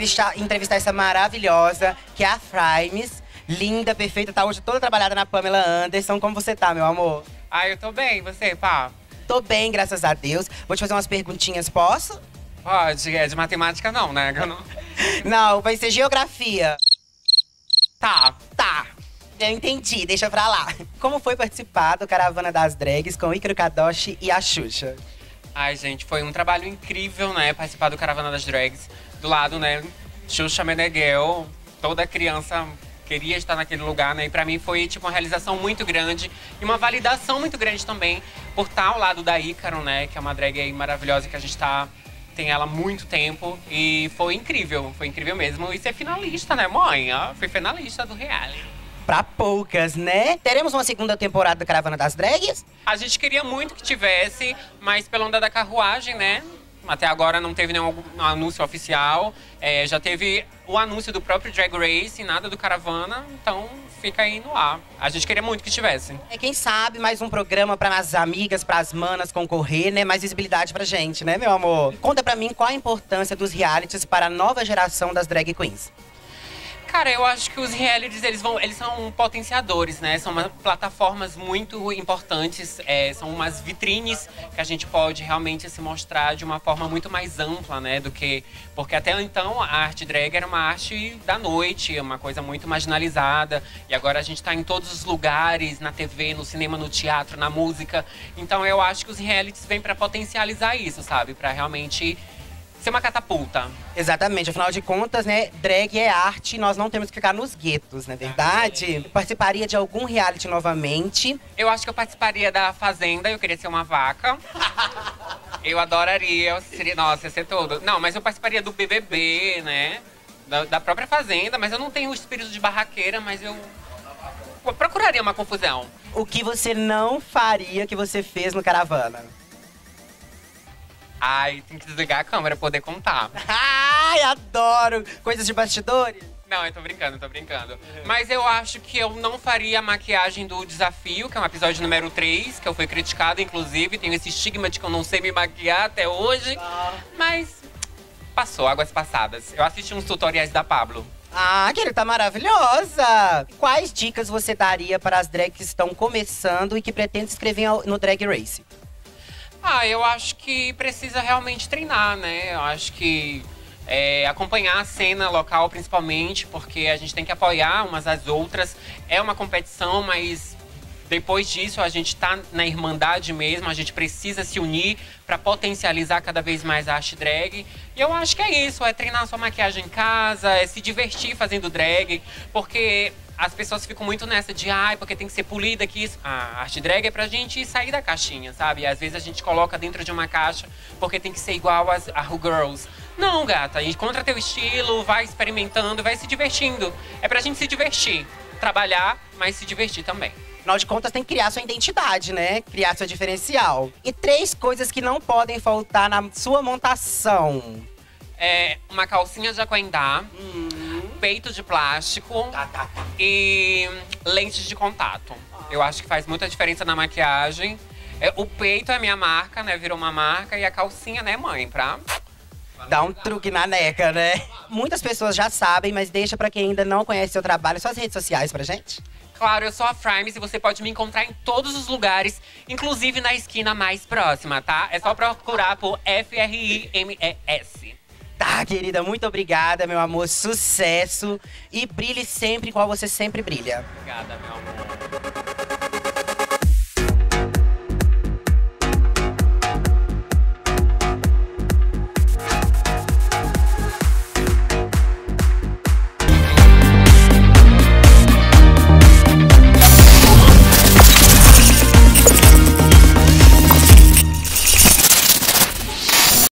entrevistar essa maravilhosa, que é a Frames. Linda, perfeita, tá hoje toda trabalhada na Pamela Anderson. Como você tá, meu amor? Ah, eu tô bem, você, pá? Tô bem, graças a Deus. Vou te fazer umas perguntinhas, posso? Pode, é de matemática não, né? Eu não... Não, vai ser geografia. Tá. Tá, eu entendi, deixa pra lá. Como foi participar do Caravana das Drags com Ícaro Kadoshi e a Xuxa? Ai, gente, foi um trabalho incrível, né? Participar do Caravana das Drags. Do lado, né? Xuxa Meneghel, toda criança queria estar naquele lugar, né? E pra mim foi, tipo, uma realização muito grande e uma validação muito grande também por estar ao lado da Ícaro, né? Que é uma drag aí maravilhosa que a gente tem ela há muito tempo. E foi incrível mesmo. E ser finalista, né, mãe? Fui finalista do reality. Pra poucas, né? Teremos uma segunda temporada do Caravana das Drags? A gente queria muito que tivesse, mas pela onda da carruagem, né? Até agora não teve nenhum anúncio oficial. Já teve o anúncio do próprio Drag Race, nada do Caravana, então fica aí no ar. A gente queria muito que tivesse. Quem sabe mais um programa para as amigas, para as manas concorrer, né? Mais visibilidade pra gente, né, meu amor? Conta pra mim qual a importância dos realities para a nova geração das drag queens. Cara, eu acho que os realities, eles são potenciadores, né? São plataformas muito importantes, são umas vitrines que a gente pode realmente se mostrar de uma forma muito mais ampla, né? Porque até então a arte drag era uma arte da noite, uma coisa muito marginalizada. E agora a gente tá em todos os lugares, na TV, no cinema, no teatro, na música. Então eu acho que os realities vêm pra potencializar isso, sabe? Pra realmente ser uma catapulta. Exatamente, afinal de contas, né, drag é arte, nós não temos que ficar nos guetos, não é verdade? Participaria de algum reality novamente? Eu acho que eu participaria da Fazenda, eu queria ser uma vaca. Eu adoraria, nossa, ia ser tudo. Não, mas eu participaria do BBB, né, da própria Fazenda, mas eu não tenho o espírito de barraqueira, mas eu procuraria uma confusão. O que você não faria que você fez no Caravana? Ai, tem que desligar a câmera pra poder contar. Ai, adoro! Coisas de bastidores? Não, eu tô brincando. Mas eu acho que eu não faria a maquiagem do desafio, que é um episódio número 3, que eu fui criticada, inclusive. Tenho esse estigma de que eu não sei me maquiar até hoje. Mas passou, águas passadas. Eu assisti uns tutoriais da Pablo. Ah, que ele tá maravilhosa! Quais dicas você daria para as drags que estão começando e que pretendem se inscrever no Drag Race? Eu acho que precisa realmente treinar, né? Eu acho que acompanhar a cena local, principalmente, porque a gente tem que apoiar umas às outras. É uma competição, mas depois disso a gente tá na irmandade mesmo. A gente precisa se unir para potencializar cada vez mais a arte drag. E eu acho que é isso, é treinar sua maquiagem em casa, é se divertir fazendo drag, porque as pessoas ficam muito nessa de porque tem que ser polida, que isso. A arte drag é pra gente sair da caixinha, sabe? E às vezes a gente coloca dentro de uma caixa porque tem que ser igual a Who Girls. Não, gata, encontra teu estilo, vai experimentando, vai se divertindo. É pra gente se divertir, trabalhar, mas se divertir também. Afinal de contas, tem que criar sua identidade, né? Criar seu diferencial. E 3 coisas que não podem faltar na sua montação. Uma calcinha de aquendá, peito de plástico e lentes de contato. Eu acho que faz muita diferença na maquiagem. O peito é minha marca, né? Virou uma marca. E a calcinha, né, mãe? Pra dá um truque na neca, né? Muitas pessoas já sabem, mas deixa pra quem ainda não conhece seu trabalho, suas redes sociais pra gente. Claro, eu sou a Frames e você pode me encontrar em todos os lugares, inclusive na esquina mais próxima, tá? É só procurar por FRIMES. Tá, querida, muito obrigada, meu amor. Sucesso. E brilhe sempre igual você sempre brilha. Obrigada, meu amor.